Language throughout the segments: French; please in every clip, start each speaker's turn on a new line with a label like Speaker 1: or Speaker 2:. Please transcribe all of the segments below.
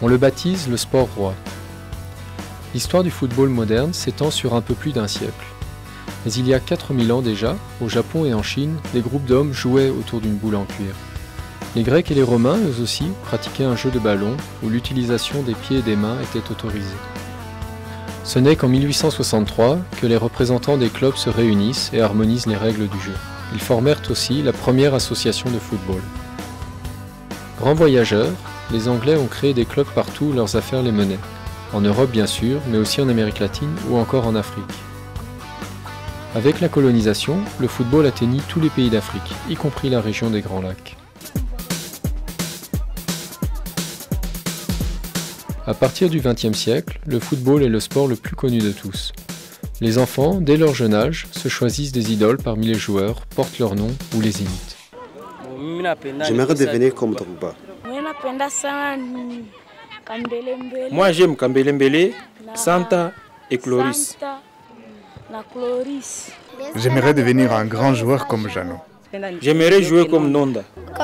Speaker 1: On le baptise le sport roi. L'histoire du football moderne s'étend sur un peu plus d'un siècle. Mais il y a 4000 ans déjà, au Japon et en Chine, des groupes d'hommes jouaient autour d'une boule en cuir. Les Grecs et les Romains, eux aussi, pratiquaient un jeu de ballon où l'utilisation des pieds et des mains était autorisée. Ce n'est qu'en 1863 que les représentants des clubs se réunissent et harmonisent les règles du jeu. Ils formèrent aussi la première association de football. Grands voyageurs, les Anglais ont créé des clubs partout où leurs affaires les menaient. En Europe bien sûr, mais aussi en Amérique latine ou encore en Afrique. Avec la colonisation, le football atteignit tous les pays d'Afrique, y compris la région des Grands Lacs. À partir du XXe siècle, le football est le sport le plus connu de tous. Les enfants, dès leur jeune âge, se choisissent des idoles parmi les joueurs, portent leur nom ou les imitent.
Speaker 2: J'aimerais devenir comme Drogba.
Speaker 3: Moi j'aime Kambele, Santa et Cloris.
Speaker 4: J'aimerais devenir un grand joueur comme Jeannot.
Speaker 3: J'aimerais jouer comme Nonda.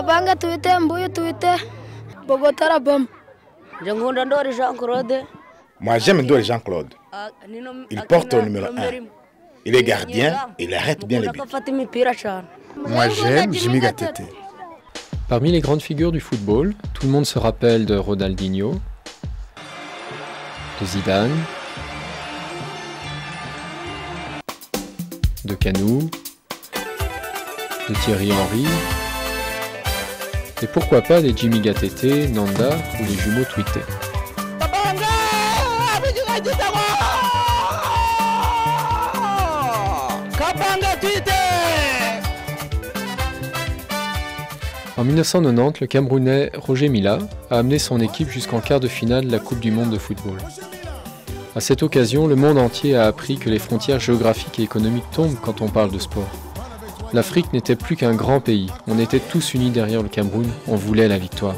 Speaker 5: Moi j'aime Ndori Jean-Claude. Il porte le numéro 1. Il est gardien et il arrête bien les buts.
Speaker 4: Moi j'aime Jimmy Gatete.
Speaker 1: Parmi les grandes figures du football, tout le monde se rappelle de Ronaldinho, de Zidane, de Canou, de Thierry Henry, et pourquoi pas des Jimmy Gatete, Nanda ou les jumeaux Tweeté. En 1990, le Camerounais Roger Mila a amené son équipe jusqu'en quart de finale de la Coupe du monde de football. À cette occasion, le monde entier a appris que les frontières géographiques et économiques tombent quand on parle de sport. L'Afrique n'était plus qu'un grand pays, on était tous unis derrière le Cameroun, on voulait la victoire.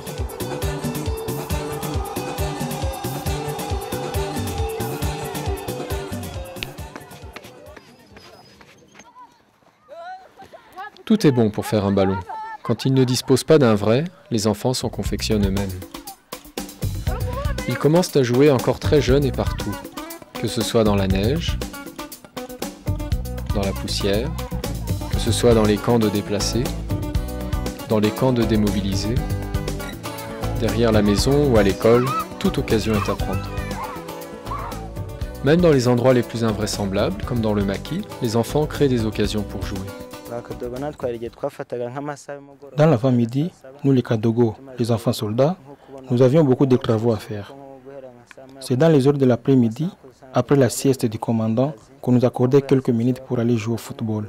Speaker 1: Tout est bon pour faire un ballon. Quand ils ne disposent pas d'un vrai, les enfants s'en confectionnent eux-mêmes. Ils commencent à jouer encore très jeunes et partout, que ce soit dans la neige, dans la poussière, que ce soit dans les camps de déplacés, dans les camps de démobilisés, derrière la maison ou à l'école, toute occasion est à prendre. Même dans les endroits les plus invraisemblables, comme dans le maquis, les enfants créent des occasions pour jouer.
Speaker 3: Dans l'avant-midi, nous les Kadogo, les enfants soldats, nous avions beaucoup de travaux à faire. C'est dans les heures de l'après-midi, après la sieste du commandant, qu'on nous accordait quelques minutes pour aller jouer au football.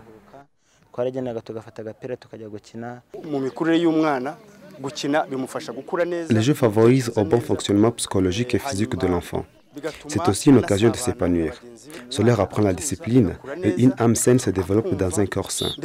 Speaker 2: Les jeux favorisent au bon fonctionnement psychologique et physique de l'enfant. C'est aussi une occasion de s'épanouir. Cela apprend la discipline et une âme saine se développe dans un corps sain.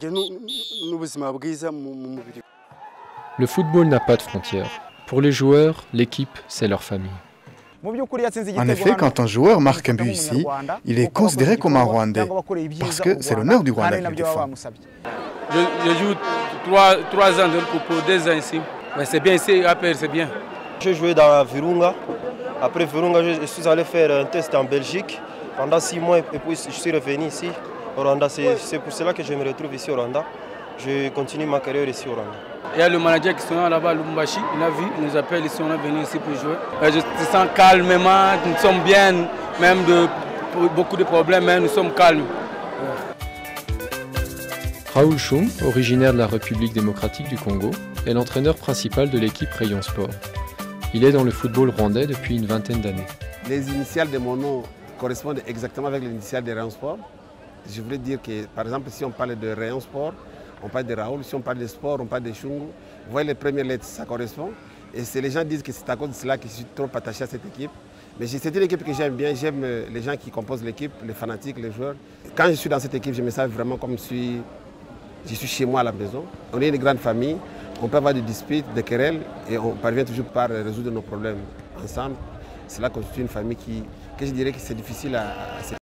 Speaker 1: Le football n'a pas de frontières. Pour les joueurs, l'équipe, c'est leur famille.
Speaker 4: En effet, quand un joueur marque un but ici, il est considéré comme un Rwandais, parce que c'est l'honneur du Rwanda qu'il défend.
Speaker 3: Je joue 3 ans pour 2 ans ici. Mais c'est bien ici, après c'est bien.
Speaker 6: J'ai joué dans Virunga. Après Virunga, je suis allé faire un test en Belgique pendant 6 mois et puis je suis revenu ici au Rwanda. C'est pour cela que je me retrouve ici au Rwanda. Je continue ma carrière ici au Rwanda.
Speaker 3: Il y a le manager qui sont là-bas, Lumbashi, il a vu, il nous appelle ici, on est venu ici pour jouer. Je me sens calmement, nous sommes bien, même de beaucoup de problèmes, mais nous sommes calmes.
Speaker 1: Raoul Choum, originaire de la République démocratique du Congo, est l'entraîneur principal de l'équipe Rayon Sport. Il est dans le football rwandais depuis une vingtaine d'années.
Speaker 7: Les initiales de mon nom correspondent exactement avec les initiales de Rayon Sport. Je voulais dire que, par exemple, si on parle de Rayon Sport, on parle de Raoul. Si on parle de sport, on parle de Chungu. Vous voyez les premières lettres, ça correspond. Et les gens disent que c'est à cause de cela que je suis trop attaché à cette équipe. Mais c'est une équipe que j'aime bien. J'aime les gens qui composent l'équipe, les fanatiques, les joueurs. Quand je suis dans cette équipe, je me sens vraiment comme si je suis chez moi à la maison. On est une grande famille. On peut avoir des disputes, des querelles, et on parvient toujours par résoudre nos problèmes ensemble. Cela constitue une famille que je dirais que c'est difficile à